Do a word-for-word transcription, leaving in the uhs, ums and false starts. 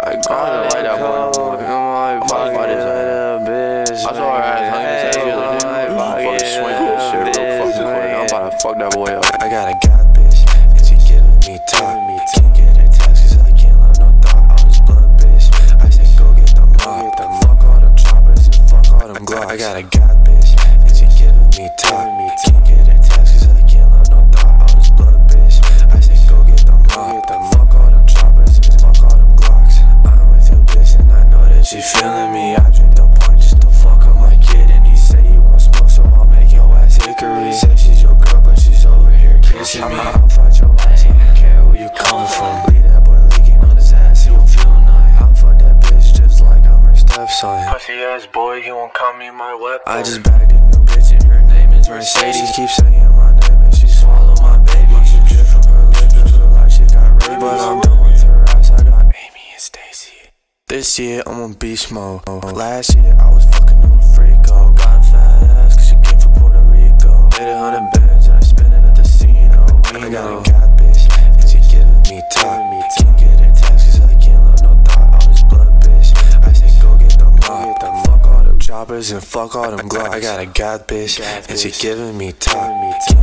I got it like that one. I'm like, why this bitch? I saw her ass hungry. Say, I'm fucking swing this shit real fucking quick. I'm about to fuck that boy up. I got a god bitch, and she giving me top. Can't get a text cause I can't love no thought. All this blood bitch. I said go get the mop. Fuck all them choppers and fuck all them glocks. I got a god bitch, and she giving me top. Can't get a text cause I can't love no thought. All this blood bitch. I said go get the mop. Fuck all them choppers and fuck all them glocks. I'm with your bitch and I know that she feeling me. I drink the point just to fuck on my kid. And he say you want smoke so I'll make your ass hickory. Say she's your girl but she's over here kissing me. I'll fight your ass, I don't care where you coming from. Leave that boy leaking on his ass, he don't feel nice. I'll fuck that bitch just like I'm her stepson. Pussy ass boy, he won't call me my weapon. I just bagged a new bitch and her name is Mercedes. Keep saying my name and she swallow my baby. She drip from her lips, feel like she got rabies. But I'm done with her ass, I got Amy and Stacy. This year I'm on beast mode. Last year I was fucking on a freako. Got a fat ass cause she came from Puerto Rico. Made a hundred bands and I spent it at the casino. I got a god bitch and she giving me top. Can't get a text cause I can't love no thought. All this blood bitch. I said go get the mop. Fuck all them choppers and fuck all them glocks. I got a god bitch and she giving me top.